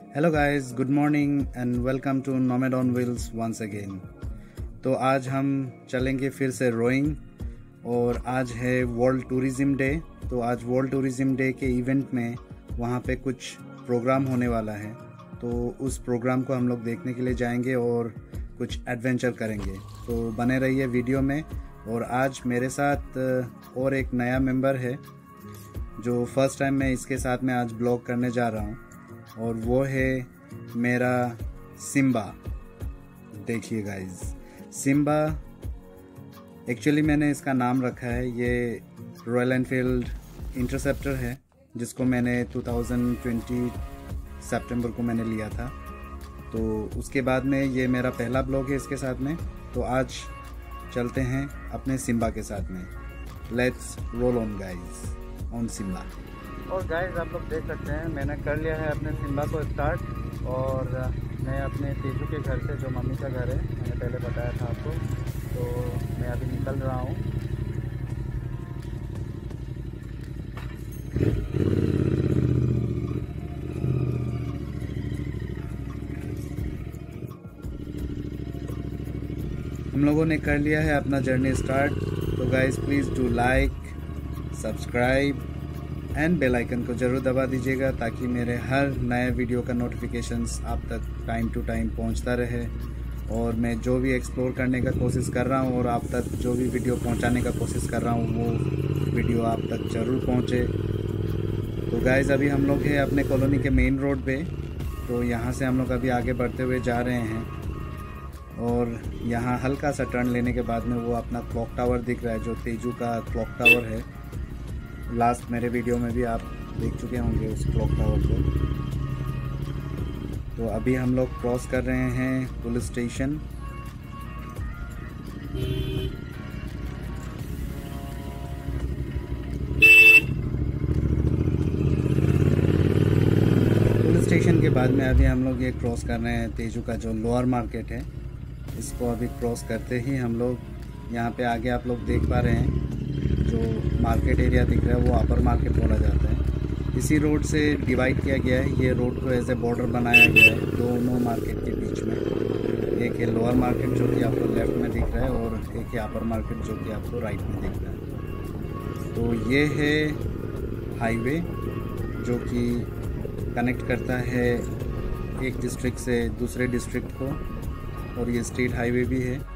Hello guys, good morning and welcome to nomad on wheels once again. तो आज हम चलेंगे फिर से रोइंग और आज है वर्ल्ड टूरिज़्म डे। तो आज वर्ल्ड टूरिज़्म डे के इवेंट में वहाँ पे कुछ प्रोग्राम होने वाला है, तो उस प्रोग्राम को हम लोग देखने के लिए जाएंगे और कुछ एडवेंचर करेंगे। तो बने रहिए वीडियो में। और आज मेरे साथ और एक नया मेंबर है जो फर्स्ट टाइम मैं इसके साथ में आज ब्लॉग करने जा रहा हूँ, और वो है मेरा सिम्बा। देखिए गाइस, सिम्बा एक्चुअली मैंने इसका नाम रखा है, ये रॉयल एनफील्ड इंटरसेप्टर है जिसको मैंने 2020 सितंबर को मैंने लिया था। तो उसके बाद में ये मेरा पहला ब्लॉग है इसके साथ में। तो आज चलते हैं अपने सिम्बा के साथ में। Let's roll on guys on Simba. और गाइस आप लोग देख सकते हैं मैंने कर लिया है अपने सिम्बा को स्टार्ट। और मैं अपने तेजू के घर से, जो मम्मी का घर है, मैंने पहले बताया था आपको, तो मैं अभी निकल रहा हूँ। हम लोगों ने कर लिया है अपना जर्नी स्टार्ट। तो guys please do like, subscribe and bell icon को ज़रूर दबा दीजिएगा ताकि मेरे हर नए वीडियो का नोटिफिकेशंस आप तक टाइम टू टाइम पहुंचता रहे। और मैं जो भी एक्सप्लोर करने का कोशिश कर रहा हूं और आप तक जो भी वीडियो पहुंचाने का कोशिश कर रहा हूं, वो वीडियो आप तक ज़रूर पहुंचे। तो गाइस अभी हम लोग हैं अपने कॉलोनी के मेन रोड पे। तो यहाँ से हम लोग अभी आगे बढ़ते हुए जा रहे हैं, और यहाँ हल्का सा टर्न लेने के बाद में वो अपना क्लॉक टावर दिख रहा है, जो तेजू का क्लॉक टावर है। लास्ट मेरे वीडियो में भी आप देख चुके होंगे उस क्लॉक टावर को। तो अभी हम लोग क्रॉस कर रहे हैं पुलिस स्टेशन। पुलिस स्टेशन के बाद में अभी हम लोग ये क्रॉस कर रहे हैं तेजू का जो लोअर मार्केट है। इसको अभी क्रॉस करते ही हम लोग यहाँ पे आगे आप लोग देख पा रहे हैं जो मार्केट एरिया दिख रहा है, वो अपर मार्केट बोला जाता है। इसी रोड से डिवाइड किया गया है, ये रोड को एज ए बॉर्डर बनाया गया है दोनों मार्केट के बीच में। एक है लोअर मार्केट जो कि आपको लेफ्ट में दिख रहा है, और एक है अपर मार्केट जो कि आपको राइट में दिख रहा है। तो ये है हाईवे जो कि कनेक्ट करता है एक डिस्ट्रिक्ट से दूसरे डिस्ट्रिक्ट को, और ये स्टेट हाईवे भी है।